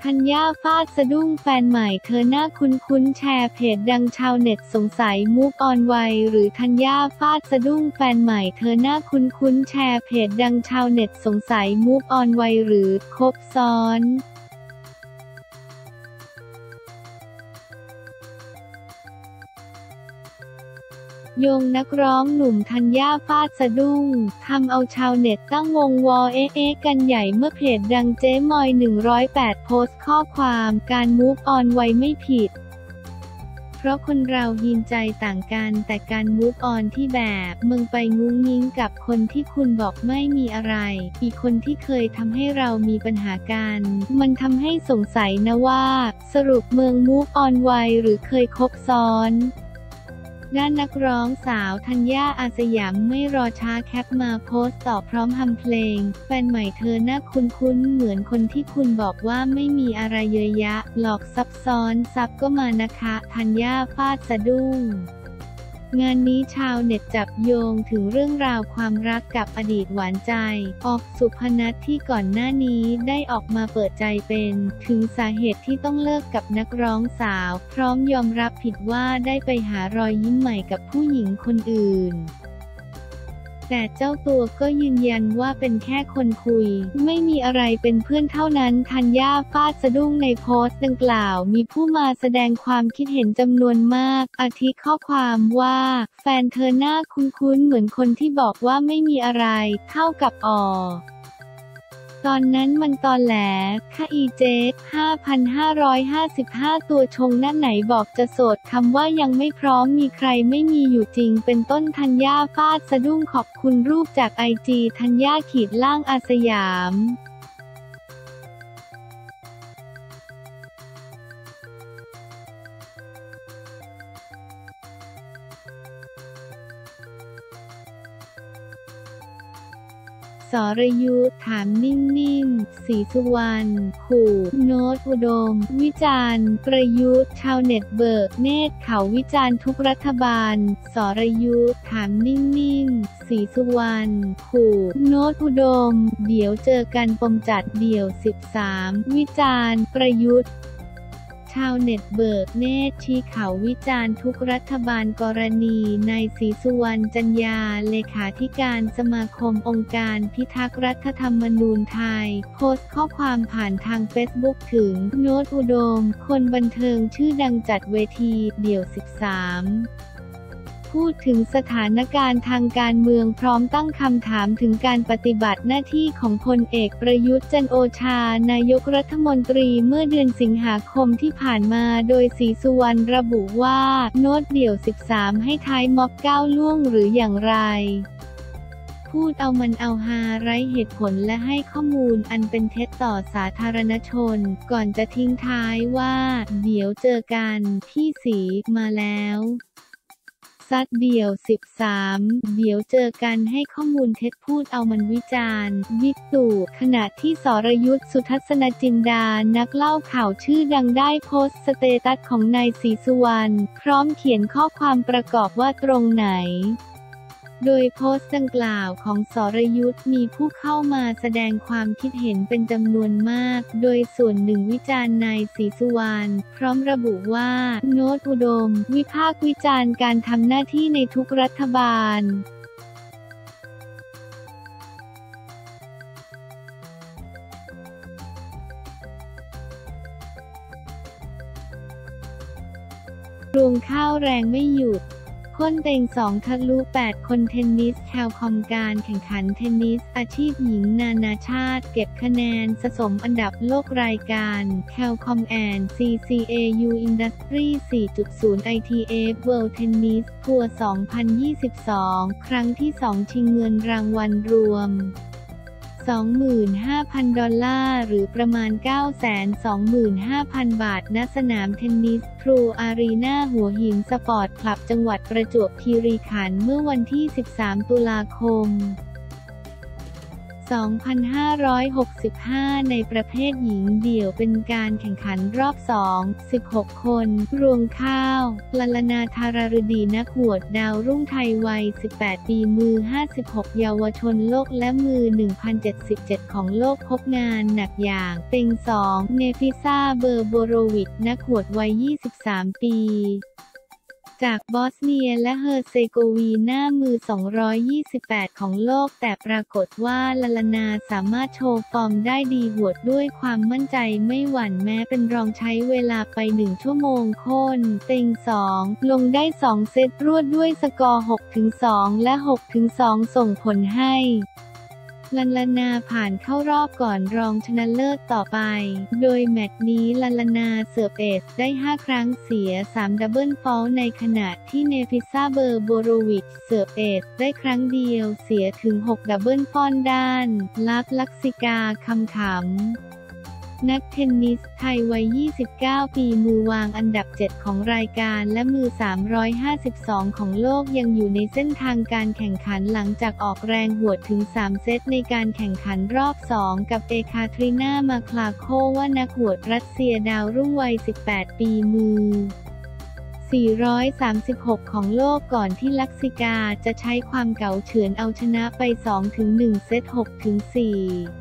ธัญญาฟาดสะดุ้งแฟนใหม่เธอหน้าคุ้นๆแชร์เพจดังชาวเน็ตสงสัยมูฟออนไวหรือธัญญาฟาดสะดุ้งแฟนใหม่เธอหน้าคุ้นๆแชร์เพจดังชาวเน็ตสงสัยมูฟออนไวหรือคบซ้อนโยงนักร้องหนุ่มธัญญาฟาดสะดุ้งทำเอาชาวเน็ตตั้งวงวอกันใหญ่เมื่อเพจดังเจ๊มอย108โพสต์ข้อความการมูฟออนไวไม่ผิดเพราะคนเรายีนใจต่างกันแต่การมูฟออนที่แบบมึงไปงุ้งงิ้งกับคนที่คุณบอกไม่มีอะไรอีกคนที่เคยทำให้เรามีปัญหากันมันทำให้สงสัยนะว่าสรุปเมืองมูฟออนไวหรือเคยคบซ้อนด้านนักร้องสาวธัญญาอาสยามไม่รอช้าแคปมาโพสต์ต่อพร้อมทำเพลงแฟนใหม่เธอหน้าคุ้นๆเหมือนคนที่คุณบอกว่าไม่มีอะไรเยอะแยะหลอกซับซ้อนซับก็มานะคะธัญญาฟาดสะดุ้งงานนี้ชาวเน็ตจับโยงถึงเรื่องราวความรักกับอดีตหวานใจออกสุพนัทที่ก่อนหน้านี้ได้ออกมาเปิดใจเป็นถึงสาเหตุที่ต้องเลิกกับนักร้องสาวพร้อมยอมรับผิดว่าได้ไปหารอยยิ้มใหม่กับผู้หญิงคนอื่นแต่เจ้าตัวก็ยืนยันว่าเป็นแค่คนคุยไม่มีอะไรเป็นเพื่อนเท่านั้นธัญญาฟาดสะดุ้งในโพสต์ดังกล่าวมีผู้มาแสดงความคิดเห็นจำนวนมากอาทิข้อความว่าแฟนเธอหน้าคุ้นๆเหมือนคนที่บอกว่าไม่มีอะไรเท่ากับตอนนั้นมันตอนแหลค่ะอีเจ5,555ตัวชงหน้าไหนบอกจะโสดคำว่ายังไม่พร้อมมีใครไม่มีอยู่จริงเป็นต้นธัญญาฟาดสะดุ้งขอบคุณรูปจากIGธัญญา-อาสยามสรยุทธถามนิ่งๆศรีสุวรรณขู่โน้ตอุดมวิจารณ์ประยุทธ์ชาวเน็ตเบิกเนตรเขาวิจารณ์ทุกรัฐบาลสรยุทธถามนิ่งๆศรีสุวรรณขู่โน้ตอุดมเดี๋ยวเจอกันปมจัดเดี่ยว13วิจารณ์ประยุทธ์ชาวเน็ตเบิกเนตรชี้เขาวิจารณ์ทุกรัฐบาลกรณีนายศรีสุวรรณจันยาเลขาธิการสมาคมองค์การพิทักษ์รัฐธรรมนูญไทยโพสต์ข้อความผ่านทางเฟซบุ๊กถึงโน้ตอุดมคนบันเทิงชื่อดังจัดเวทีเดี่ยว13พูดถึงสถานการณ์ทางการเมืองพร้อมตั้งคำถามถึงการปฏิบัติหน้าที่ของพลเอกประยุทธ์จันทร์โอชานายกรัฐมนตรีเมื่อเดือนสิงหาคมที่ผ่านมาโดยศรีสุวรรณระบุว่าโน้ตเดี่ยว13ให้ท้ายม็อบก้าวล่วงหรืออย่างไรพูดเอามันเอาฮาไร้เหตุผลและให้ข้อมูลอันเป็นเท็จต่อสาธารณชนก่อนจะทิ้งท้ายว่าเดี๋ยวเจอกันพี่ศรีมาแล้วซัดเดี่ยว13เดี๋ยวเจอกันให้ข้อมูลเท็จพูดเอามันวิจารณ์บิ๊กตู่ขณะที่สรยุทธสุทัศนจินดานักเล่าข่าวชื่อดังได้โพสต์สเตตัสของนายศรีสุวรรณพร้อมเขียนข้อความประกอบว่าตรงไหนโดยโพสต์ดังกล่าวของสรยุทธมีผู้เข้ามาแสดงความคิดเห็นเป็นจำนวนมากโดยส่วนหนึ่งวิจารณ์นายศรีสุวรรณพร้อมระบุว่าโน้ตอุดมวิพากษ์วิจารณ์การทำหน้าที่ในทุกรัฐบาลรวงข้าวแรงไม่หยุดค้นเต็ง2ทะลุ8คนเทนนิสแคลคอมการแข่งขันเทนนิสอาชีพหญิงนานาชาติเก็บคะแนนสะสมอันดับโลกรายการแคลคอม& CCAU Industry 4.0 ITF World Tennis Tour 2022 ครั้งที่ 2 ชิงเงินรางวัลรวม$25,000 หรือประมาณ 925,000 บาทณสนามเทนนิสทรูอารีนาหัวหินสปอร์ตคลับจังหวัดประจวบคีรีขันธ์เมื่อวันที่ 13 ตุลาคม 2,565 ในประเภทหญิงเดี่ยวเป็นการแข่งขันรอบ 2 16 คน รวมข้าวลลนา ธารฤดี นักหวดดาวรุ่งไทยวัย 18 ปีมือ 56 เยาวชนโลกและมือ 1,077 ของโลกพบงานหนักอย่างเต็ง 2 เนฟิซ่า เบอร์โบโรวิช นักหวดวัย 23 ปี จากบอสเนียและเฮอร์เซโกวีนามือ 228 ของโลกแต่ปรากฏว่าลลนาสามารถโชว์ฟอร์มได้ดีหวดด้วยความมั่นใจไม่หวั่นแม้เป็นรองใช้เวลาไป1 ชั่วโมงค้นเต็ง 2 ลงได้ 2 เซตรวดด้วยสกอร์ 6-2 และ 6-2 ส่งผลให้ลลนาผ่านเข้ารอบก่อนรองชนะเลิศต่อไป โดยแมตช์นี้ลลนาเสิร์ฟเอซได้ 5 ครั้งเสีย 3 ดับเบิลฟอลต์ในขณะที่เนฟิซ่า เบอร์โบโรวิช เสิร์ฟเอซได้ครั้งเดียวเสียถึง 6 ดับเบิลฟอลต์ด้านลักษิกา คำขำนักเทนนิสไทยวัย 29 ปีมือวางอันดับ 7 ของรายการและมือ 352 ของโลกยังอยู่ในเส้นทางการแข่งขันหลังจากออกแรงหวดถึง 3 เซตในการแข่งขันรอบ 2 กับเอคาทรีนา มาคลาโควานักหวดรัสเซียดาวรุ่งวัย 18 ปีมือ 436 ของโลกก่อนที่ลักษิกาจะใช้ความเก๋าเฉือนเอาชนะไป 2-1 เซต 6-4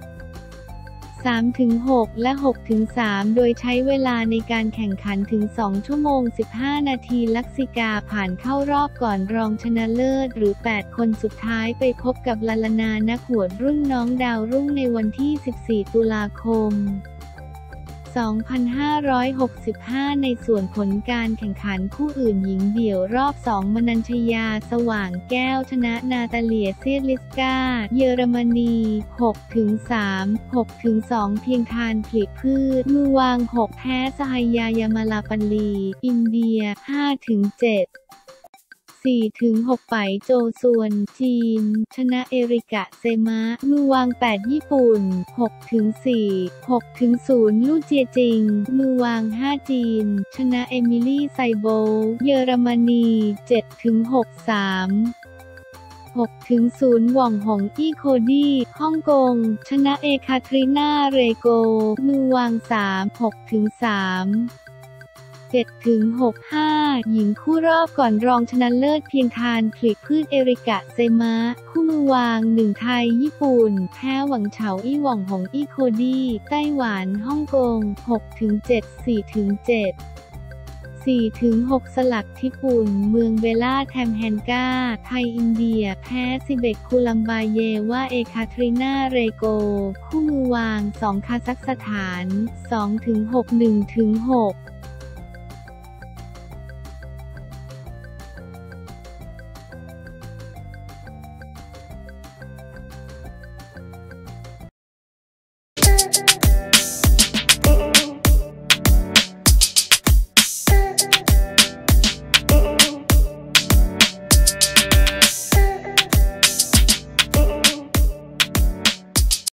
3-6 และ 6-3 โดยใช้เวลาในการแข่งขันถึง 2 ชั่วโมง 15 นาทีลักษิกาผ่านเข้ารอบก่อนรองชนะเลิศหรือ 8 คนสุดท้ายไปพบกับลลนา นักหวดรุ่นน้องดาวรุ่งในวันที่ 14 ตุลาคม 2,565 ในส่วนผลการแข่งขันคู่อื่นหญิงเดี่ยวรอบ 2 มนัญชยา สว่างแก้วชนะนาตาเลีย เซียลิสกา เยอรมนี 6-3 6-2 เพียงทานผลิพืช มือวาง 6 แพ้สหายายามาลาปัลลี อินเดีย 5-7 4-6 ไปโจซวน จีน ชนะเอริกะ เซมะ มือวาง 8 ญี่ปุ่น 6-4 6-0 ลู่เจียจิง มือวาง 5 จีน ชนะเอมิลี่ ไซโบล เยอรมนี 7-6 3 6-0 หว่องหงอี้โคดี้ ฮ่องกง ชนะเอคาทรีนา เรโก มือวาง 3 6-3 7-6 5 หญิงคู่รอบก่อนรองชนะเลิศเพียงทานผลิพืชเอริกะ เซมะ คู่มือวาง 1 ไทย ญี่ปุ่น แพ้หวังเฉาอี้หว่องหงอี้โคดี้ ไต้หวัน ฮ่องกง 6-7 4-7 4-6 สลักทิปุ่น เมืองเบล่า แทมแฮนกา ไทย อินเดีย แพ้ซิเบก คูลัมบาเยว่าเอคาทรีนา เรโก คู่มือวาง 2 คาซัคสถาน 2-6 1-6